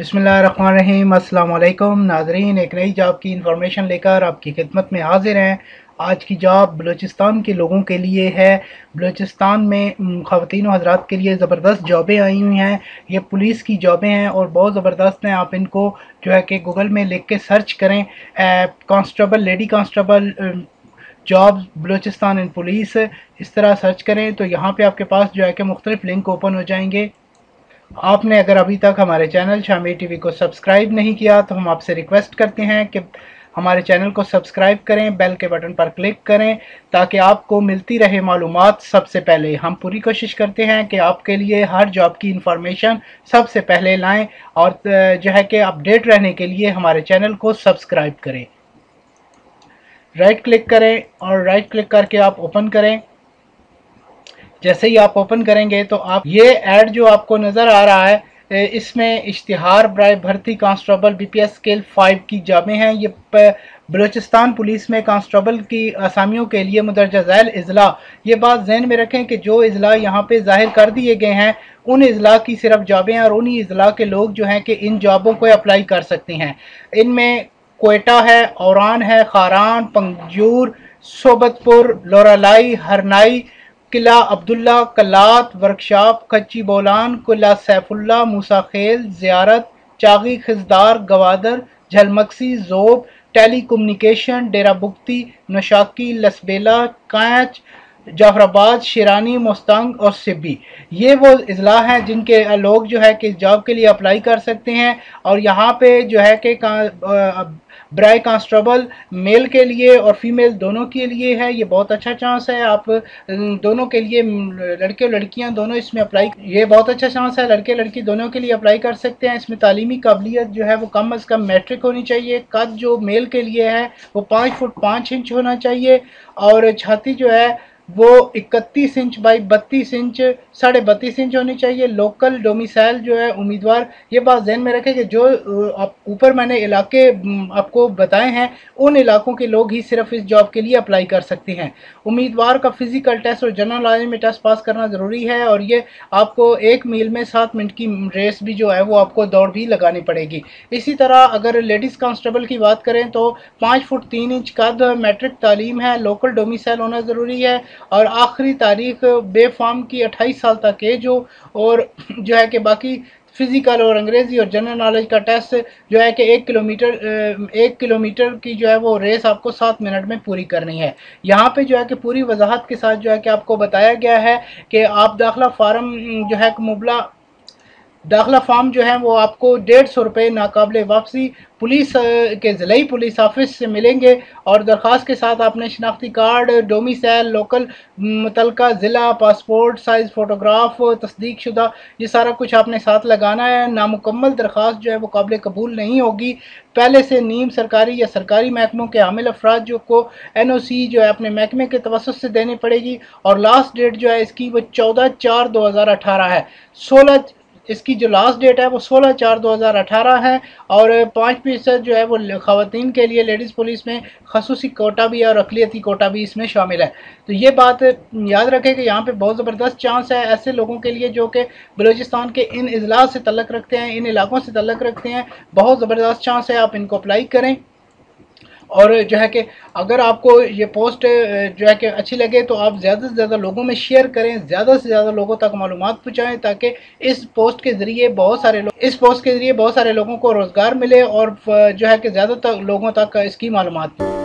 बिस्मिल्लाहिर्रहमानिर्रहीम। अस्सलाम वालेकुम नाज़रीन, एक नई जॉब की इंफॉर्मेशन लेकर आपकी खिदमत में हाजिर हैं। आज की जॉब बलूचिस्तान के लोगों के लिए है। बलूचिस्तान में ख़वातीन और हज़रात के लिए ज़बरदस्त जॉबें आई हुई हैं। ये पुलिस की जॉबें हैं और बहुत ज़बरदस्त हैं। आप इनको जो है कि गूगल में लिख के सर्च करें, constable, lady constable job Balochistan in police, इस तरह सर्च करें तो यहाँ पे आपके पास जो है कि मुख्तलिफ लिंक ओपन हो जाएंगे। आपने अगर अभी तक हमारे चैनल शामी टीवी को सब्सक्राइब नहीं किया तो हम आपसे रिक्वेस्ट करते हैं कि हमारे चैनल को सब्सक्राइब करें, बेल के बटन पर क्लिक करें ताकि आपको मिलती रहे मालूमात सबसे पहले। हम पूरी कोशिश करते हैं कि आपके लिए हर जॉब की इंफॉर्मेशन सबसे पहले लाएं और जो है कि अपडेट रहने के लिए हमारे चैनल को सब्सक्राइब करें। राइट क्लिक करें और राइट क्लिक करके आप ओपन करें। जैसे ही आप ओपन करेंगे तो आप ये ऐड जो आपको नज़र आ रहा है, इसमें इश्तिहार बराए भर्ती कांस्टेबल BPS स्केल 5 की जॉबें हैं। ये बलूचिस्तान पुलिस में कांस्टेबल की असामियों के लिए मुदर्जा झैल इज़ला। ये बात जहन में रखें कि जो इज़ला यहाँ पे जाहिर कर दिए गए हैं उन इज़ला की सिर्फ जॉबें हैं और उन्हीं इज़ला के लोग जो हैं कि इन जॉबों को अप्लाई कर सकते हैं। इनमें कोयटा है, औरान है, Kharan, Panjgur, Sohbatpur, Loralai, Harnai, Qila Abdullah, Kalat, workshop, Kachhi Bolan, Qila Saifullah, Musa Khel, Ziarat, Chagai, Khuzdar, Gwadar, Jhal Magsi, Zhob, telecommunication, Dera Bugti, Noshki, Lasbela, Kech, Jafarabad, Shirani, मुस्तंग और सिब्बी। ये वो इज़ला हैं जिनके लोग जो है कि जॉब के लिए अप्लाई कर सकते हैं। और यहाँ पे जो है कि ब्राय कांस्टेबल मेल के लिए और फीमेल दोनों के लिए है। ये बहुत अच्छा चांस है, आप दोनों के लिए, लड़के और लड़कियां दोनों इसमें अप्लाई, ये बहुत अच्छा चांस है, लड़के लड़की दोनों के लिए अप्लाई कर सकते हैं। इसमें तालीमी काबिलियत जो है वो कम अज़ कम मैट्रिक होनी चाहिए। कद जो मेल के लिए है वो 5 फुट 5 इंच होना चाहिए और छाती जो है वो 31 इंच बाई 32 इंच 32.5 इंच होनी चाहिए। लोकल डोमिसाइल जो है उम्मीदवार, ये बात ध्यान में रखें कि जो ऊपर मैंने इलाके आपको बताए हैं उन इलाकों के लोग ही सिर्फ इस जॉब के लिए अप्लाई कर सकते हैं। उम्मीदवार का फिजिकल टेस्ट और जनरल नॉलेज में टेस्ट पास करना ज़रूरी है और ये आपको 1 मील में 7 मिनट की रेस भी जो है वो आपको दौड़ भी लगानी पड़ेगी। इसी तरह अगर लेडीज़ कांस्टेबल की बात करें तो 5 फुट 3 इंच कद, मैट्रिक तालीम है, लोकल डोमिसाइल होना ज़रूरी है और आखिरी तारीख बेफाम की 28 साल तक एज हो। और जो है कि बाकी फिजिकल और अंग्रेजी और जनरल नॉलेज का टेस्ट जो है कि 1 किलोमीटर की जो है वो रेस आपको 7 मिनट में पूरी करनी है। यहाँ पे जो है कि पूरी वजाहत के साथ जो है कि आपको बताया गया है कि आप दाखिला फार्म जो है मुबला दाखिला फॉर्म जो है वो आपको 150 रुपये नाकाबिले वापसी पुलिस के ज़िले पुलिस ऑफिस से मिलेंगे और दरख्वास्त के साथ आपने शनाख्ती कार्ड, डोमिसाइल, लोकल मुतलका ज़िला, पासपोर्ट साइज़ फ़ोटोग्राफ, तस्दीक शुदा, ये सारा कुछ आपने साथ लगाना है। नामुकम्मल दरख्वास्त जो है वो काबिल कबूल नहीं होगी। पहले से नीम सरकारी या सरकारी महकमों के हामिल अफराद जो को NOC जो है अपने महकमे के तवस्सुत से देनी पड़ेगी और लास्ट डेट जो है इसकी वो 14/4/2018 है। इसकी जो लास्ट डेट है वो 16/4/2018 है और 5% जो है वो ख़वातीन के लिए लेडीज़ पुलिस में खसूसी कोटा भी है और अक़लियती कोटा भी इसमें शामिल है। तो ये बात याद रखें कि यहाँ पे बहुत ज़बरदस्त चांस है ऐसे लोगों के लिए जो कि बलूचिस्तान के इन इज़ला से तल्लुक़ रखते हैं, इन इलाकों से तल्लुक़ रखते हैं। बहुत ज़बरदस्त चांस है, आप इनको अप्लाई करें। और जो है कि अगर आपको ये पोस्ट जो है कि अच्छी लगे तो आप ज़्यादा से ज़्यादा लोगों में शेयर करें, ज़्यादा से ज़्यादा लोगों तक मालूमात पहुँचाएँ ताकि इस पोस्ट के ज़रिए बहुत सारे लोगों को रोज़गार मिले और जो है कि ज़्यादातर लोगों तक इसकी मालूमात